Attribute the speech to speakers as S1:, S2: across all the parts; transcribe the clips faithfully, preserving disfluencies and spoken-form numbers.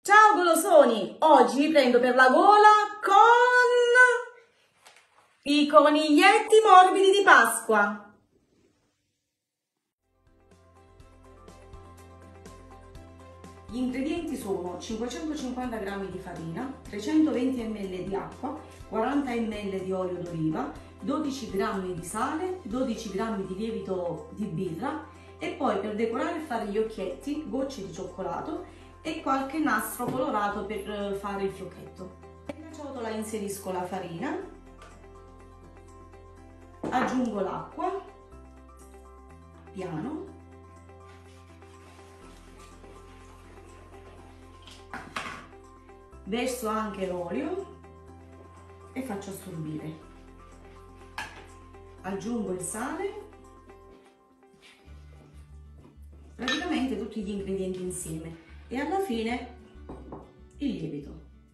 S1: Ciao golosoni! Oggi vi prendo per la gola con i coniglietti morbidi di Pasqua. Gli ingredienti sono cinquecentocinquanta grammi di farina, trecentoventi millilitri di acqua, quaranta millilitri di olio d'oliva, dodici grammi di sale, dodici grammi di lievito di birra e poi per decorare e fare gli occhietti gocce di cioccolato e qualche nastro colorato per fare il fiocchetto. Nella ciotola inserisco la farina, aggiungo l'acqua, piano, verso anche l'olio e faccio assorbire. Aggiungo il sale, praticamente tutti gli ingredienti insieme e alla fine il lievito.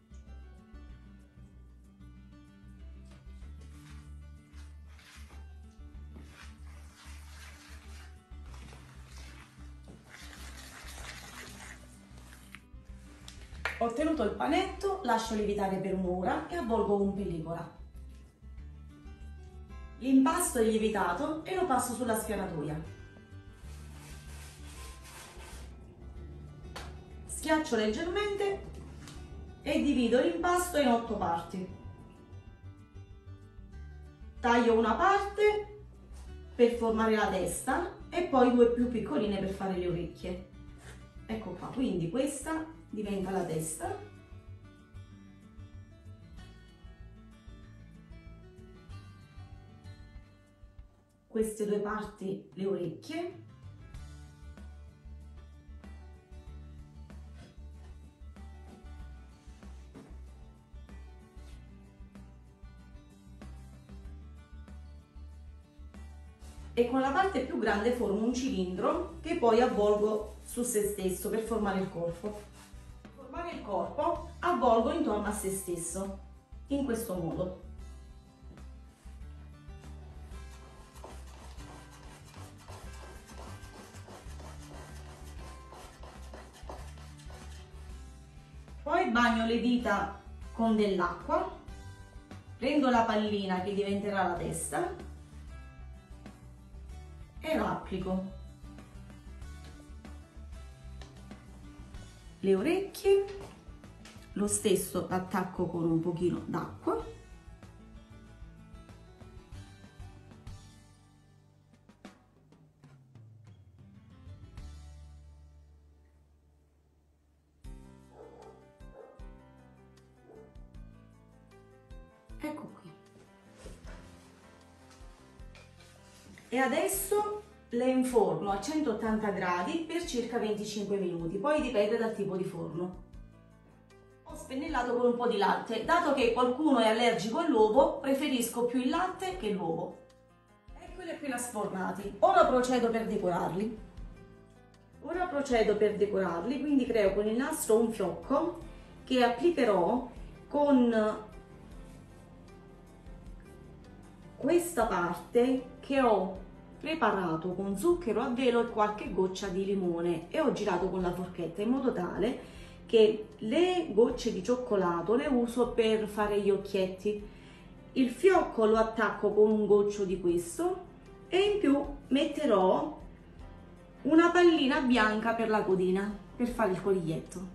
S1: Ho ottenuto il panetto, lascio lievitare per un'ora e avvolgo con pellicola. L'impasto è lievitato e lo passo sulla sfioratoia. Schiaccio leggermente e divido l'impasto in otto parti. Taglio una parte per formare la testa e poi due più piccoline per fare le orecchie. Ecco qua, quindi questa diventa la testa. Queste due parti le orecchie. E con la parte più grande formo un cilindro che poi avvolgo su se stesso per formare il corpo. Per formare il corpo avvolgo intorno a se stesso, in questo modo. Poi bagno le dita con dell'acqua, prendo la pallina che diventerà la testa e lo applico. Le orecchie, lo stesso attacco con un pochino d'acqua. Ecco qui. E adesso le inforno a centottanta gradi per circa venticinque minuti, poi dipende dal tipo di forno. Ho spennellato con un po' di latte, dato che qualcuno è allergico all'uovo, preferisco più il latte che l'uovo. Eccoli appena sfornati, ora procedo per decorarli. Ora procedo per decorarli, quindi creo con il nastro un fiocco che applicherò con questa parte che ho preparato con zucchero a velo e qualche goccia di limone e ho girato con la forchetta in modo tale che le gocce di cioccolato le uso per fare gli occhietti. Il fiocco lo attacco con un goccio di questo e in più metterò una pallina bianca per la codina per fare il coniglietto.